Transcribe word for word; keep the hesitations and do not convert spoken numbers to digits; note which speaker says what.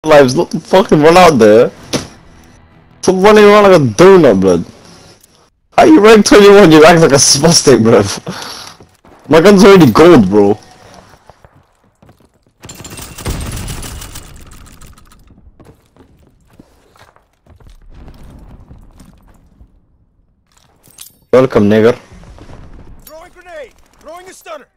Speaker 1: lives, not fucking run out there. Stop running around like a donut, blood. How you rank twenty-one? You act like a spastic, bruv. My gun's already gold, bro. Welcome, nigger.
Speaker 2: Throwing grenade! Throwing a stunner!